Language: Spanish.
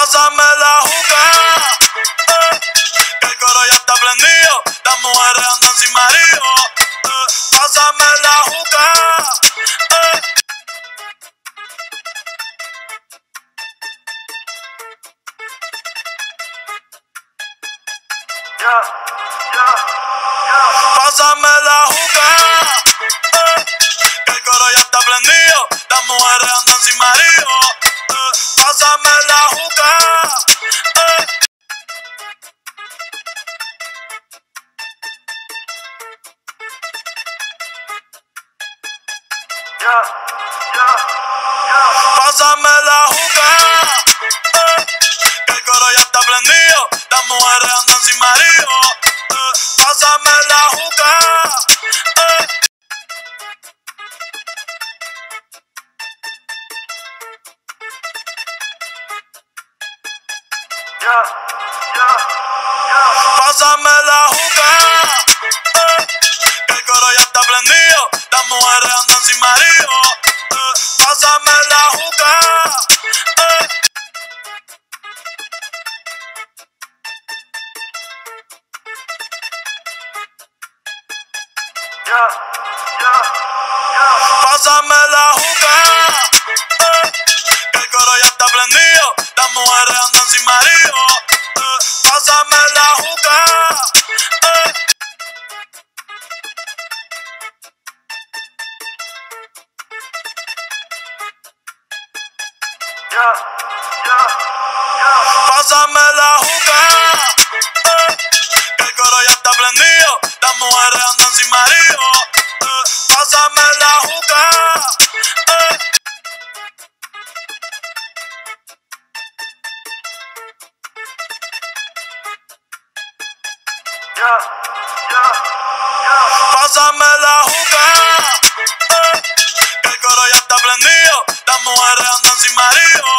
Pásame la juca, que el coro ya está prendido. Las mujeres andan sin marido. Pásame la juca, Pásame la juca, que el coro ya está prendido. Las mujeres andan sin marido. Pásame la juca, Pásame la juca, que el coro ya está prendido. Las mujeres andan sin marido. Pásame la juca, Pásame la juca, que el coro ya está prendido. Las mujeres andan sin marido. Pásame la juca, Pásame la juca, que el coro ya está prendido. Las mujeres andan sin marido. Pásame la juca, Pásame la juca, que el coro ya está prendido. Las mujeres andan sin marido. Pásame la juca, Pásame la juca, que el coro ya está prendido. Las mujeres andan sin marido.